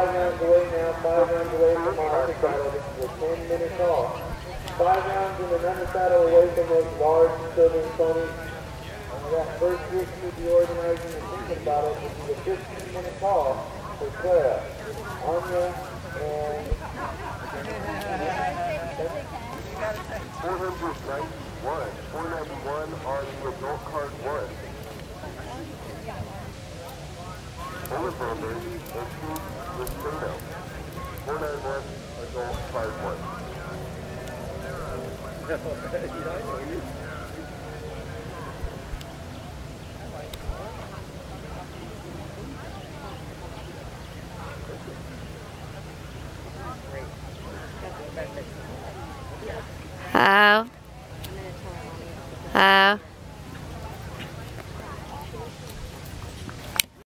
rounds away now, 5 rounds away from our undersaddle. This is a 10-minute call. 5 rounds in an undersaddle away from those large southern ponies. That first group should be organizing and thinking about it. This is a 15-minute call for Clara, Anya, and 491, 491 on the adult card 1. Oliver and Steve Winston, 491 adult card 1. How? How?